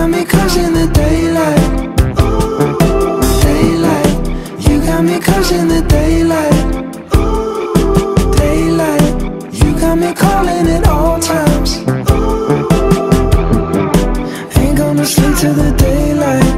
got me crushing the daylight. Daylight. You got me crushing the daylight. Daylight. You got me calling at all times. Ain't gonna sleep till the daylight.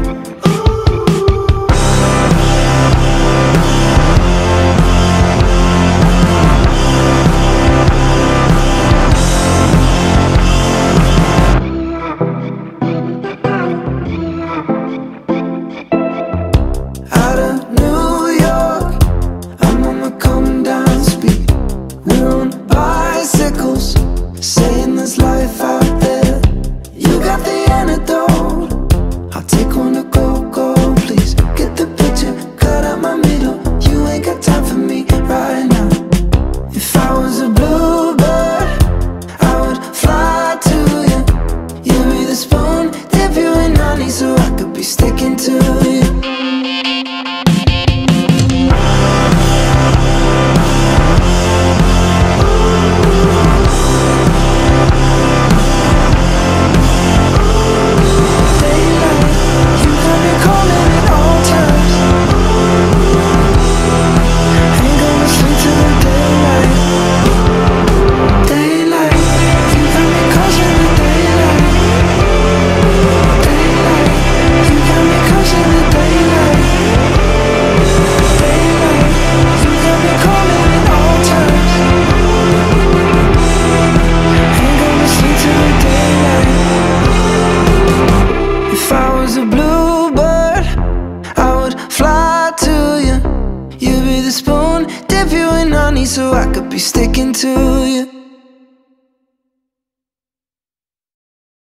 Out of New York, I'm on the comedown speed. We're on bicycles, saying there's life out there. You got the antidote. I'll take one to go, please. Get the picture, cut out my middle. You ain't got time for me right now. If I was a bluebird, I would fly to you. You'd be the spoon, dip you in honey, so I could be sticking to you. If I was a bluebird, I would fly to you. You'd be the spoon, dip you in honey, so I could be sticking to you.